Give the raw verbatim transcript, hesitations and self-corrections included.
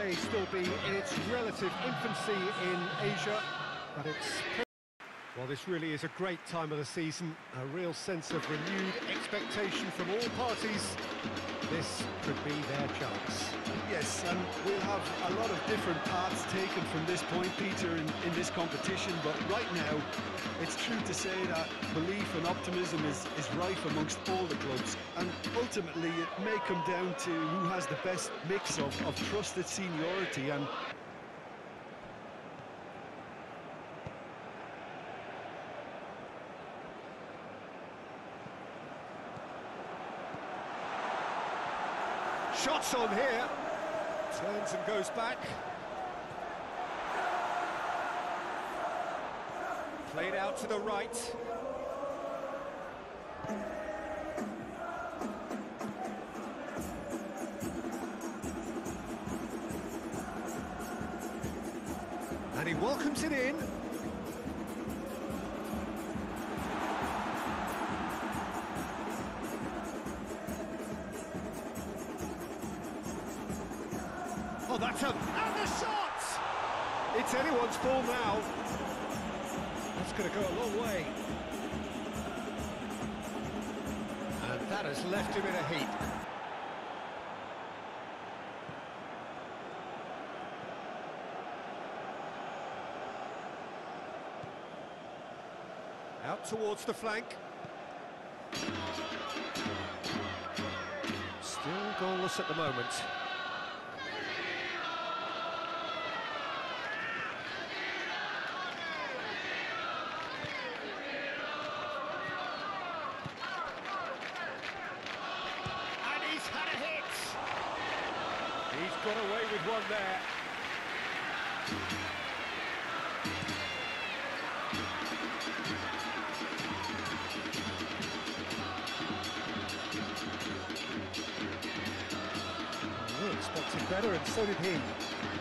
may still be in its relative infancy in Asia, but it's... Well, this really is a great time of the season, a real sense of renewed expectation from all parties. This could be their chance. Yes, and we'll have a lot of different paths taken from this point, Peter, in, in this competition, but right now, it's true to say that belief and optimism is, is rife amongst all the clubs, and ultimately it may come down to who has the best mix of, of trusted seniority and... Shots on here, turns and goes back. Played out to the right. And he welcomes it in. Oh, that's a... and the shot! It's anyone's ball now. That's going to go a long way. And that has left him in a heap. Out towards the flank. Still goalless at the moment. He's got away with one there. Oh, expected better, and so did he.